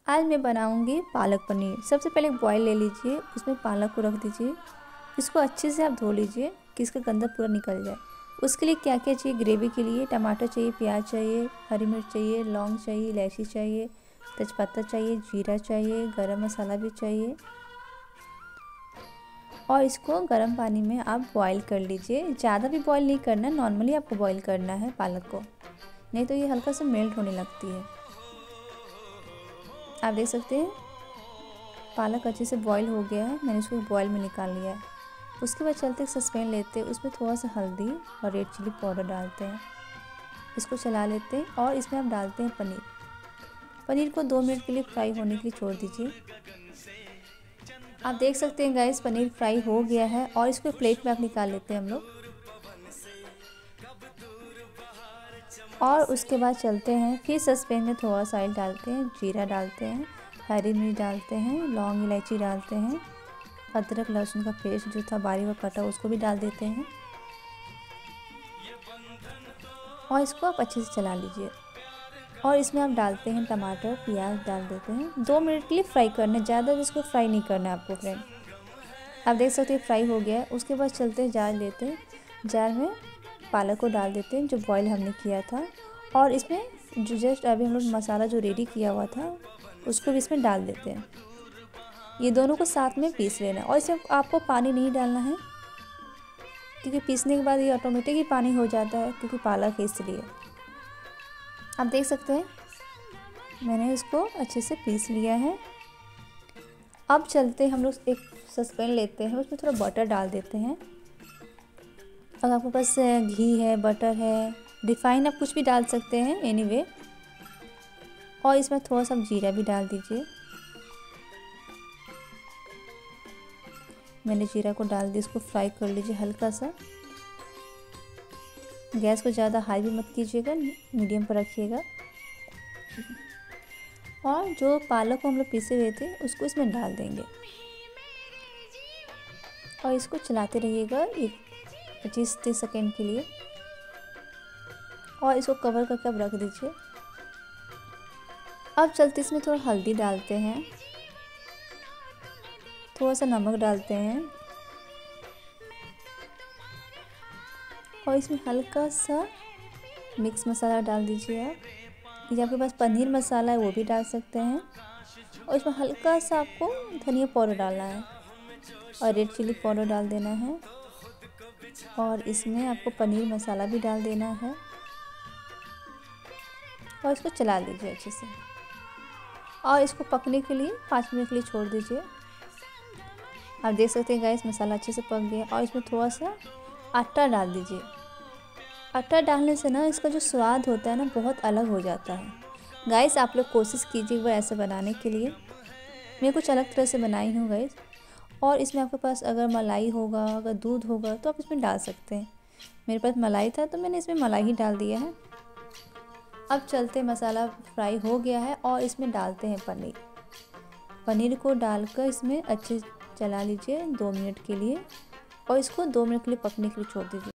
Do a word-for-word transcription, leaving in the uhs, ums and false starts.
आज मैं बनाऊंगी पालक पनीर। सबसे पहले एक बॉयल ले लीजिए, उसमें पालक को रख दीजिए। इसको अच्छे से आप धो लीजिए कि इसका गंदा पूरा निकल जाए। उसके लिए क्या क्या चाहिए ग्रेवी के लिए? टमाटर चाहिए, प्याज चाहिए, हरी मिर्च चाहिए, लौंग चाहिए, इलायची चाहिए, तेजपत्ता चाहिए, जीरा चाहिए, गरम मसाला भी चाहिए। और इसको गर्म पानी में आप बॉईल कर लीजिए। ज़्यादा भी बॉईल नहीं करना, नॉर्मली आपको बॉईल करना है पालक को, नहीं तो ये हल्का सा मेल्ट होने लगती है। आप देख सकते हैं पालक अच्छे से बॉईल हो गया है। मैंने इसको बॉईल में निकाल लिया है। उसके बाद चलते एक सस्पेन लेते हैं, उसमें थोड़ा सा हल्दी और रेड चिली पाउडर डालते हैं। इसको चला लेते हैं और इसमें आप डालते हैं पनीर। पनीर को दो मिनट के लिए फ्राई होने के लिए छोड़ दीजिए। आप देख सकते हैं गाइस पनीर फ्राई हो गया है और इसको प्लेट में आप निकाल लेते हैं हम लोग। और उसके बाद चलते हैं फिर सस्पेन में थोड़ा सा ऑयल डालते हैं, जीरा डालते हैं, हरी मिर्च डालते हैं, लौंग इलायची डालते हैं, अदरक लहसुन का पेस्ट जो था बारीक और कटा उसको भी डाल देते हैं और इसको आप अच्छे से चला लीजिए। और इसमें आप डालते हैं टमाटर, प्याज डाल देते हैं। दो मिनट के लिए फ्राई करना है, ज़्यादा इसको फ्राई नहीं करना है आपको फ्रेंड। आप देख सकते हैं फ्राई हो गया है। उसके बाद चलते हैं जार लेते हैं, जार में पालक को डाल देते हैं जो बॉईल हमने किया था। और इसमें जो जस्ट अभी हम लोग मसाला जो रेडी किया हुआ था उसको भी इसमें डाल देते हैं। ये दोनों को साथ में पीस लेना है और इसमें आपको पानी नहीं डालना है क्योंकि पीसने के बाद ये ऑटोमेटिक ही पानी हो जाता है क्योंकि पालक है इसलिए। आप देख सकते हैं मैंने इसको अच्छे से पीस लिया है। अब चलते हैं हम लोग एक सस्पेन लेते हैं, उसमें थोड़ा बटर डाल देते हैं। अगर आपके पास घी है, बटर है, रिफाइन, आप कुछ भी डाल सकते हैं एनीवे। और इसमें थोड़ा सा जीरा भी डाल दीजिए। मैंने जीरा को डाल दिया, इसको फ्राई कर लीजिए हल्का सा। गैस को ज़्यादा हाई भी मत कीजिएगा, मीडियम पर रखिएगा। और जो पालक को हम लोग पीसे हुए थे उसको इसमें डाल देंगे और इसको चलाते रहिएगा एक पच्चीस तीस सेकेंड के लिए। और इसको कवर करके आप रख दीजिए। अब चलते इसमें थोड़ा हल्दी डालते हैं, थोड़ा सा नमक डालते हैं और इसमें हल्का सा मिक्स मसाला डाल दीजिए आप। या आपके पास पनीर मसाला है वो भी डाल सकते हैं। और इसमें हल्का सा आपको धनिया पाउडर डालना है और रेड चिली पाउडर डाल देना है। और इसमें आपको पनीर मसाला भी डाल देना है और इसको चला लीजिए अच्छे से। और इसको पकने के लिए पाँच मिनट के लिए छोड़ दीजिए। आप देख सकते हैं गाइस मसाला अच्छे से पक गया। और इसमें थोड़ा सा आटा डाल दीजिए। आटा डालने से ना इसका जो स्वाद होता है ना बहुत अलग हो जाता है। गाइस आप लोग कोशिश कीजिए वो ऐसे बनाने के लिए। मैं कुछ अलग तरह से बनाई हूँ गाइस। और इसमें आपके पास अगर मलाई होगा, अगर दूध होगा तो आप इसमें डाल सकते हैं। मेरे पास मलाई था तो मैंने इसमें मलाई ही डाल दिया है। अब चलते मसाला फ्राई हो गया है और इसमें डालते हैं पनीर। पनीर को डालकर इसमें अच्छे चला लीजिए दो मिनट के लिए और इसको दो मिनट के लिए पकने के लिए छोड़ दीजिए।